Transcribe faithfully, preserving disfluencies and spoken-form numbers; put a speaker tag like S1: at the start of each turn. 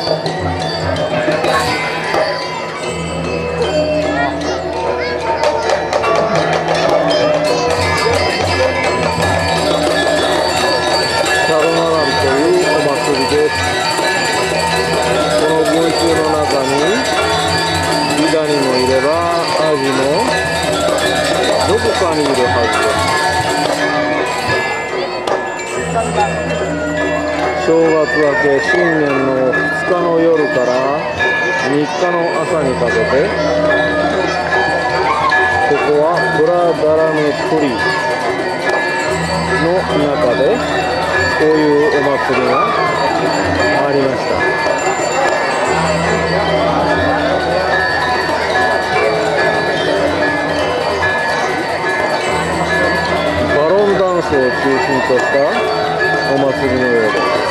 S1: どこかにいるはずです。正月明け新年のふつかの夜からみっかの朝にかけて、ここはプラダラムプリの中でこういうお祭りがありました。バロンダンスを中心としたお祭りのようです。